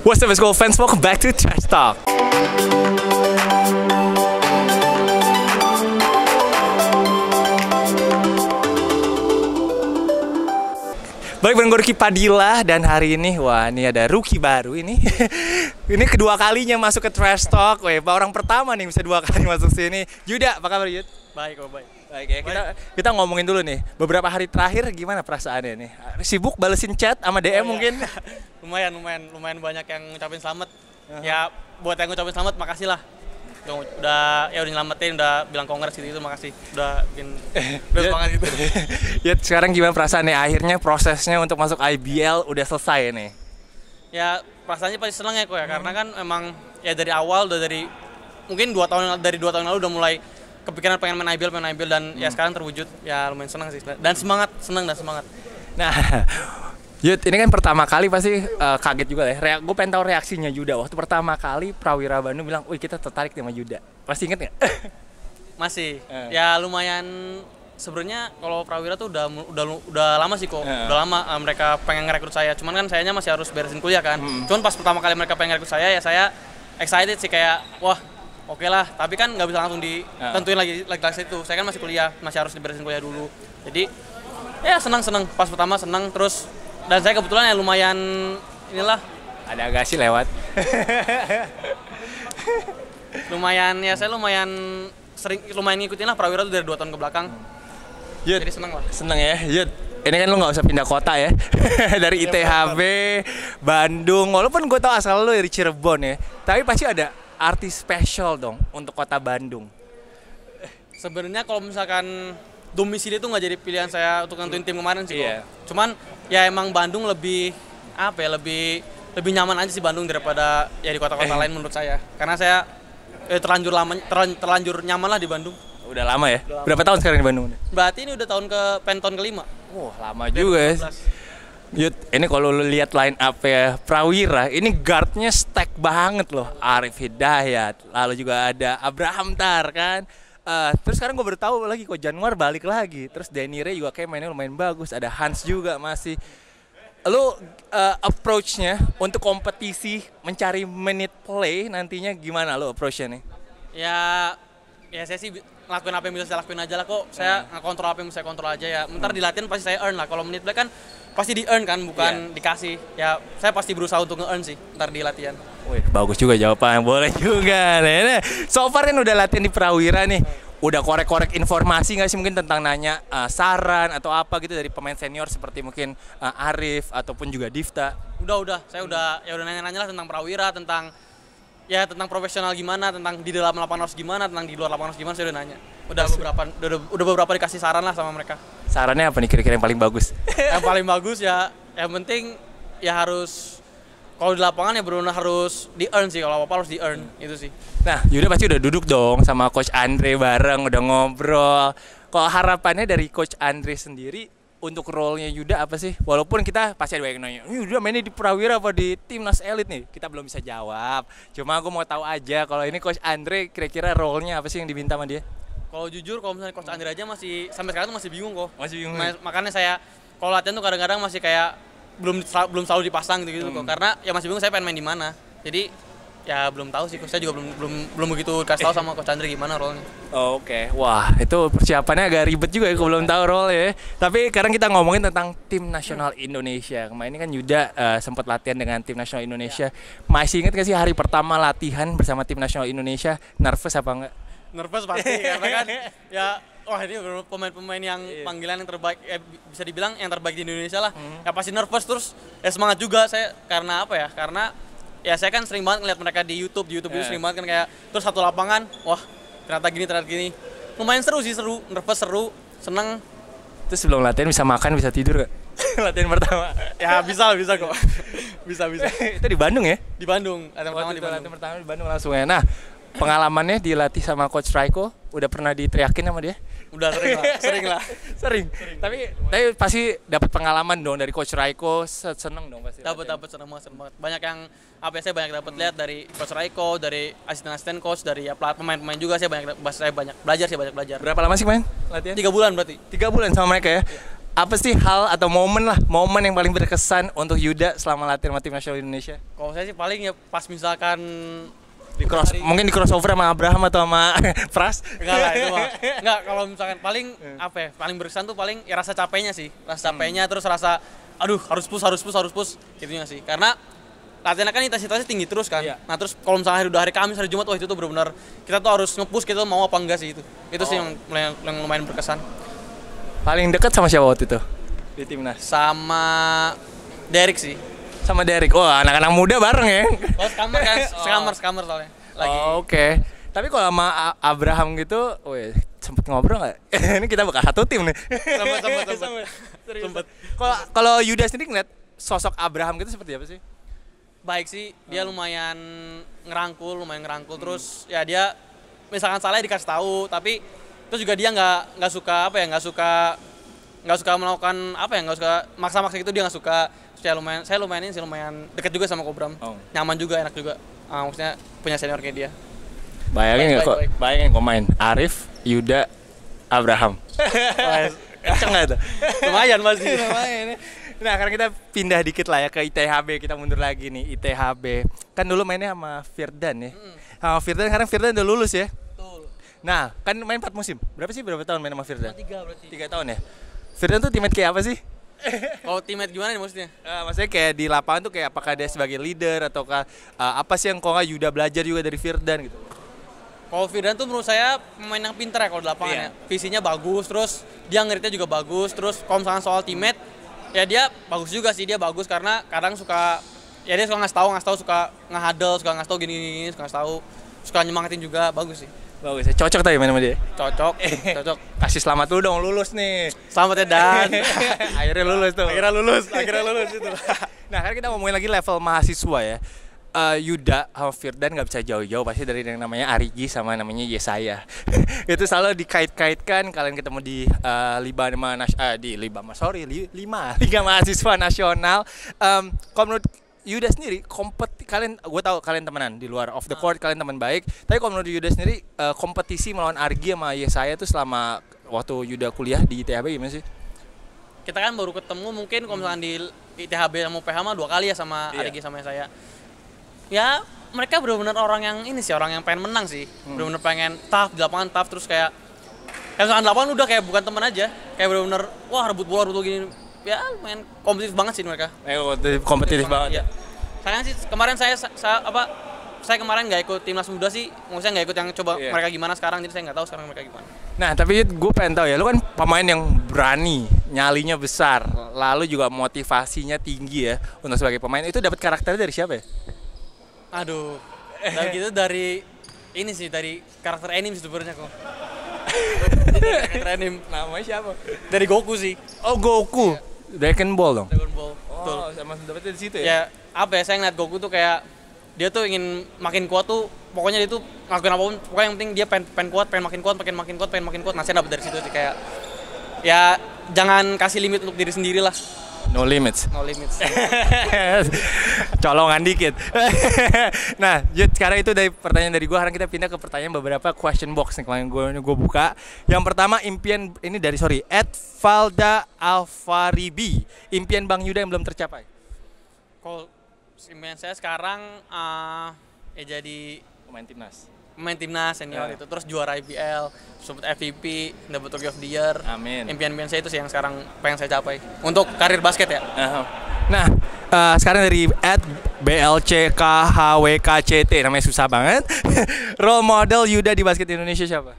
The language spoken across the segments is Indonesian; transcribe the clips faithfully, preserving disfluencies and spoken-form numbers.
What's up, school fans? Welcome back to Trash Talk. Balik bareng gue Ruki Padilla dan hari ini, wah ini ada rookie baru ini. Ini kedua kalinya masuk ke Trash Talk. Weh, orang pertama nih bisa dua kali masuk sini. Yuda, apa kabar Yud? Baik, oh baik. Baik ya, kita, kita ngomongin dulu nih. Beberapa hari terakhir gimana perasaannya nih? Sibuk balesin chat sama D M oh, mungkin? Iya. lumayan, lumayan, lumayan banyak yang ngucapin selamat. Uh-huh. Ya, buat yang ngucapin selamat, makasih lah. Udah, ya udah nyelamatin, udah bilang kongres gitu, gitu makasih. Udah bikin, udah semangat gitu. Ya, sekarang gimana perasaannya? Akhirnya prosesnya untuk masuk I B L udah selesai nih. Ya, perasaannya pasti seneng ya kok ya, hmm. karena kan emang ya dari awal, udah dari mungkin dua tahun dari dua tahun lalu udah mulai kepikiran pengen main I B L, main I B L dan hmm. ya sekarang terwujud. Ya lumayan senang sih dan semangat, senang dan semangat. Nah, Yud, ini kan pertama kali pasti uh, kaget juga ya. Rea- gue pengen tahu reaksinya Yuda waktu pertama kali Prawira Bandung bilang, "Wih, kita tertarik sama Yuda." Masih inget nggak? Masih. Uh. Ya lumayan. Sebenarnya kalau Prawira tuh udah udah udah lama sih kok. Uh. Udah lama uh, mereka pengen ngerekrut saya. Cuman kan sayanya masih harus beresin kuliah kan. Hmm. Cuman pas pertama kali mereka pengen ngerekrut saya ya saya excited sih kayak wah, oke lah. Tapi kan nggak bisa langsung ditentuin uh. lagi lagi kelas itu. Saya kan masih kuliah, masih harus diberesin kuliah dulu. Jadi ya senang-senang. Pas pertama senang terus. Dan saya kebetulan ya lumayan inilah ada Agassi lewat. lumayan ya saya lumayan sering lumayan ngikutin lah Prawira tuh dari dua tahun ke belakang. Yud, jadi seneng lah. Seneng ya, Yud. Ini kan lu nggak usah pindah kota ya. Dari I T H B, Bandung. Walaupun gue tau asal lu dari Cirebon ya, tapi pasti ada arti spesial dong untuk kota Bandung. Sebenarnya kalau misalkan domisili itu nggak jadi pilihan saya untuk nentuin tim kemarin sih. Iya. Kok. Cuman ya emang Bandung lebih apa ya lebih lebih nyaman aja sih Bandung daripada ya di kota-kota eh. lain menurut saya. Karena saya eh, terlanjur lama terlanjur, terlanjur nyaman lah di Bandung. Udah lama ya? Udah lama. Berapa tahun sekarang di Bandung? Berarti ini udah tahun ke penton kelima. Wah, lama juga ya. Yud, ini kalau lu lihat line up ya Prawira, ini guardnya stack banget loh. Arif Hidayat, lalu juga ada Abraham Tar kan. Uh, terus sekarang gue baru tahu lagi kok Januar balik lagi. Terus Denire juga kayak mainnya lumayan bagus. Ada Hans juga masih. Lu uh, approach-nya untuk kompetisi mencari menit play nantinya gimana lu approach-nya nih? Ya, ya saya sih ngelakuin apa yang bisa saya lakuin aja lah kok. Saya hmm. ngekontrol apa yang bisa saya kontrol aja ya. Bentar hmm. di latihan pasti saya earn lah. Kalau menit play kan pasti di earn kan, bukan yeah. dikasih. Ya saya pasti berusaha untuk nge-earn sih ntar di latihan. Wih, bagus juga jawaban, boleh juga nih. So far kan udah latihan di Prawira nih, udah korek-korek informasi nggak sih mungkin tentang nanya uh, saran atau apa gitu dari pemain senior seperti mungkin uh, Arif ataupun juga Difta? Udah udah, saya udah ya udah nanya-nanya lah tentang Prawira, tentang ya tentang profesional gimana, tentang di dalam lapangan harus gimana, tentang di luar lapangan harus gimana, saya udah nanya. Udah Masih. beberapa udah, udah beberapa dikasih saran lah sama mereka. Sarannya apa nih kira-kira yang paling bagus? Yang paling bagus ya, yang penting ya harus kalau di lapangan ya benar-benar harus di earn sih, kalau apa-apa harus di earn hmm. itu sih. Nah, Yuda pasti udah duduk dong sama Coach Andre bareng, udah ngobrol. Kalau harapannya dari Coach Andre sendiri untuk role-nya Yuda apa sih? Walaupun kita pasti ada yang nanya, Yuda mainnya di Prawira apa di Timnas Elit nih? Kita belum bisa jawab. Cuma aku mau tahu aja kalau ini Coach Andre kira-kira role-nya apa sih yang diminta sama dia? Kalau jujur, kalau misalnya Coach Andre aja masih sampai sekarang tuh masih bingung kok. Masih bingung. Nah, makanya saya kalau latihan tuh kadang-kadang masih kayak belum belum selalu dipasang gitu-gitu hmm. kok. Karena ya masih bingung saya pengen main di mana. Jadi ya belum tahu sih, saya juga belum belum belum begitu kasih tahu sama Coach Andre gimana role-nya. Oh, Oke, okay. Wah itu persiapannya agak ribet juga ya, kalau belum tahu role ya. Tapi sekarang kita ngomongin tentang tim nasional Indonesia. Kemarin kan Yuda uh, sempat latihan dengan tim nasional Indonesia. Ya. Masih ingat gak sih hari pertama latihan bersama tim nasional Indonesia? Nervous apa enggak? Nervous pasti, karena kan ya wah ini pemain-pemain yang yeah. panggilan yang terbaik, ya bisa dibilang yang terbaik di Indonesia lah. Hmm. Ya pasti nervous terus ya semangat juga saya karena apa ya? Karena ya saya kan sering banget ngeliat mereka di YouTube, di YouTube yeah. itu sering banget kan kayak terus satu lapangan, wah ternyata gini ternyata gini. Lumayan seru sih, seru, nervous seru, seneng. Terus sebelum latihan bisa makan, bisa tidur gak? Latihan pertama. Ya bisa lah, bisa kok. bisa bisa. Itu di Bandung ya? Di Bandung. Latihan pertama di Bandung. Latihan pertama di Bandung langsung ya. Nah, pengalamannya dilatih sama Coach Raiko, udah pernah diteriakin sama dia? Udah sering lah, sering lah. sering. sering. Tapi tapi pasti dapat pengalaman dong dari Coach Raiko, seneng dong pasti. Dapat dapat seneng banget, seneng banget. Banyak yang apa ya, saya banyak dapat hmm. lihat dari Coach Raiko, dari asisten-asisten coach, dari ya, pemain-pemain juga saya banyak saya banyak belajar sih banyak belajar. Berapa lama sih main latihan? Tiga bulan berarti. Tiga bulan sama mereka ya? Yeah. apa sih hal atau momen lah, momen yang paling berkesan untuk Yuda selama latihan sama tim nasional Indonesia? Kalau saya sih paling ya pas misalkan Di cross, hari- mungkin di crossover sama Abraham atau sama Pras? enggak lah itu mah. Enggak, kalau misalkan paling apa ya? Paling berkesan tuh paling ya rasa capeknya sih. Rasa capeknya terus rasa aduh harus push, harus push, harus push gitunya sih. Karena latihan kan intensitasnya tinggi terus kan. Iya. Nah, terus kalau misalnya hari udah hari Kamis, hari Jumat, wah itu tuh benar-benar kita tuh harus nge-push kita tuh mau apa enggak sih itu. Itu sih Oh. yang, yang, yang lumayan berkesan. Paling dekat sama siapa waktu itu di timnas? Sama Derek sih. Sama Derek. Wah, anak-anak muda bareng ya. Oh, sekamar kan? Oh. Sekamar, sekamar soalnya. Lagi. Oh, Oke. Tapi kalau sama A- Abraham gitu, wih, sempet ngobrol nggak? Ini kita bakal satu tim nih. Sempet, sempet, sempet. Serius. Sempet. Kalau kalau Yuda sendiri ngeliat sosok Abraham gitu seperti apa sih? Baik sih, dia lumayan ngerangkul, lumayan ngerangkul terus ya dia misalkan salah ya dikasih tahu, tapi terus juga dia nggak nggak suka apa ya, nggak suka nggak suka melakukan apa ya, nggak suka maksa-maksa gitu, dia nggak suka. Terus ya lumayan, saya lumayan ini sih lumayan dekat juga sama Kobram, Oh. nyaman juga, enak juga. Ah, maksudnya punya senior kayak dia. Bayangin Baik, nggak baik, kok? baik. Bayangin kok main Arif, Yuda, Abraham. Kenceng nggak tuh? Lumayan pasti. Lumayan ya. Nah, sekarang kita pindah dikit lah ya ke I T H B. Kita mundur lagi nih, I T H B. Kan dulu mainnya sama Firdan ya. Sama Firdan, sekarang Firdan udah lulus ya. Betul. Nah, kan main empat musim. Berapa sih berapa tahun main sama Firdan? Tiga berarti. tiga tahun ya. Firdan tuh teammate kayak apa sih? Kalau teammate gimana nih maksudnya? Eh, maksudnya kayak di lapangan tuh kayak apakah dia sebagai leader ataukah eh, apa sih yang kok nggak Yuda belajar juga dari Firdan gitu? Kalau Firdan tuh menurut saya pemain yang pinter ya kalau di lapangan Iya. ya. Visinya bagus, terus dia ngeritnya juga bagus, terus kalau misalnya soal teammate, ya dia bagus juga sih, dia bagus karena kadang suka, ya dia suka ngasih tahu, ngasih tahu suka nge-huddle, suka ngasih tahu gini-gini, suka ngasih tahu, suka nyemangatin juga, bagus sih. Bagus ya, cocok tadi main sama dia. Cocok, cocok. Kasih selamat dulu dong, lulus nih. Selamat ya Dan. Akhirnya lulus tuh. Akhirnya lulus, akhirnya lulus itu. Nah, kan kita ngomongin lagi level mahasiswa ya. Eh, Yuda sama Firdan nggak bisa jauh-jauh pasti dari yang namanya Arigi sama namanya Yesaya. Itu selalu dikait-kaitkan kalian ketemu di eh, Libama Nas- eh, di Libama sorry li- lima Liga Mahasiswa Nasional. Em, kalau menurut Yuda sendiri kompet kalian, gue tahu kalian temenan di luar off the court, kalian teman baik. Tapi kalau menurut Yuda sendiri eh, kompetisi melawan Arigi sama Yesaya itu selama waktu Yuda kuliah di I T H B gimana sih? Kita kan baru ketemu mungkin kalau misalkan di I T H B sama U P H mah dua kali ya sama Iya. Arigi sama saya. Ya mereka benar-benar orang yang ini sih, orang yang pengen menang sih, Hmm. benar-benar pengen tough di lapangan, tough terus kayak kayak misalkan di lapangan udah kayak bukan teman aja, kayak benar-benar wah rebut bola rebut gini, ya main kompetitif banget sih mereka. Eh, kompetitif banget. Iya. Sayang sih kemarin saya, saya apa saya kemarin nggak ikut timnas muda sih, maksudnya nggak ikut yang coba Iya. mereka gimana sekarang, jadi saya nggak tahu sekarang mereka gimana. Nah, tapi gue pengen tahu ya, lu kan pemain yang berani, nyalinya besar, lalu juga motivasinya tinggi ya untuk sebagai pemain. Itu dapat karakternya dari siapa ya? Aduh, dan gitu dari ini sih, dari karakter anime sebenarnya kok. Dari karakter anime Namanya siapa? dari Goku sih, Oh, Goku. Dragon Ball dong. Dragon Ball. Betul. Oh, sama dapetnya di situ ya? Ya apa ya, saya ngeliat Goku tuh kayak dia tuh ingin makin kuat tuh, pokoknya dia tuh ngelakuin apapun, pokoknya yang penting dia pengen, pengen kuat, pengen makin kuat, pengen makin kuat, pengen makin kuat. Nah, saya dapet dari situ sih kayak ya jangan kasih limit untuk diri sendiri lah, No limits. no limits. Colongan dikit. Nah, Jud, sekarang itu dari pertanyaan dari gue. Sekarang kita pindah ke pertanyaan beberapa question box nih. Kemarin gue gue buka. Yang pertama impian ini dari sorry, at Valda Alfaribi. Impian Bang Yuda yang belum tercapai. Kalau impian saya sekarang eh ya jadi Pemain timnas. pemain timnas senior Ya. itu, terus juara I B L, sebut F V P, dapat Rookie of the Year. Amin. Impian-impian saya itu sih yang sekarang pengen saya capai untuk karir basket ya. Nah, eh, sekarang dari at B L C K H W K C T, namanya susah banget. Role model Yuda di basket Indonesia siapa?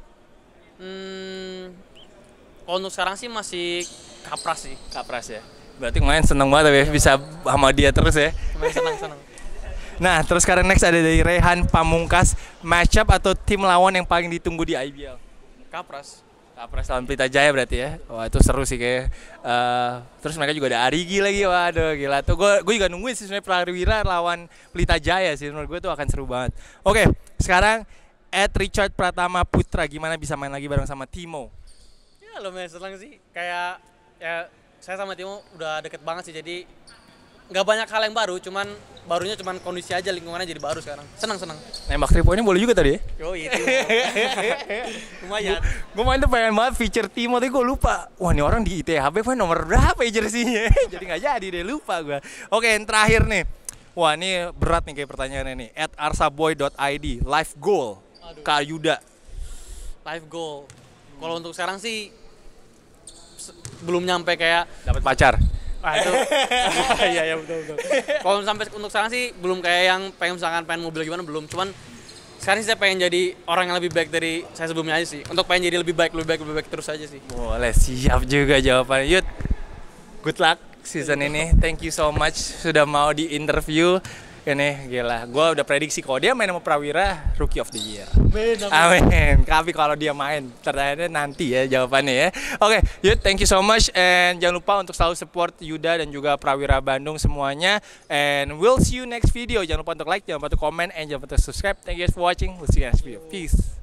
Hmm, kalau untuk sekarang sih masih Kapras sih. Kapras ya. Berarti kemarin seneng banget ya bisa sama dia terus ya. Main senang-senang. Nah, terus sekarang next ada dari Rehan Pamungkas, matchup atau tim lawan yang paling ditunggu di I B L. Kapras. Kapras lawan Pelita Jaya berarti ya. Wah, itu seru sih kayak. Eh, terus mereka juga ada Arigi lagi. Waduh, gila tuh. Gue gue juga nungguin sih sebenarnya Prawira lawan Pelita Jaya sih. Menurut gue tuh akan seru banget. Oke, sekarang at Richard Pratama Putra, gimana bisa main lagi bareng sama Timo? Ya lumayan senang sih. Kayak ya saya sama Timo udah deket banget sih, jadi nggak banyak hal yang baru, cuman barunya cuman kondisi aja, lingkungannya jadi baru sekarang. Senang senang. Nembak three point-nya boleh juga tadi ya? Yo itu. Lumayan. Gue main tuh pengen banget feature Timo, tapi gue lupa. Wah, ini orang di I T H B kan nomor berapa ya jersinya? Jadi nggak jadi deh, lupa gue. Oke, yang terakhir nih. Wah, ini berat nih kayak pertanyaannya nih. at arsaboy dot i d, life goal. Kak Yuda. Life goal. Kalau untuk sekarang sih se- belum nyampe kayak Dapat pacar. ah itu. Iya iya betul betul. Kalau sampai untuk sekarang sih belum kayak yang pengen misalkan pengen mobil gimana belum. Cuman sekarang sih saya pengen jadi orang yang lebih baik dari saya sebelumnya aja sih. Untuk pengen jadi lebih baik, lebih baik, lebih baik terus aja sih. Boleh, siap juga jawabannya. Yud, good luck season ini. Thank you so much sudah mau di interview. Ini gila, gue udah prediksi kalau dia main sama Prawira Rookie of the Year. Amin. Tapi kalau dia main, ternyata nanti ya jawabannya ya. Oke, Yud, thank you so much, and jangan lupa untuk selalu support Yuda dan juga Prawira Bandung semuanya. And we'll see you next video. Jangan lupa untuk like, jangan lupa untuk comment, and jangan lupa untuk subscribe. Thank you guys for watching. We'll see you next video. Peace.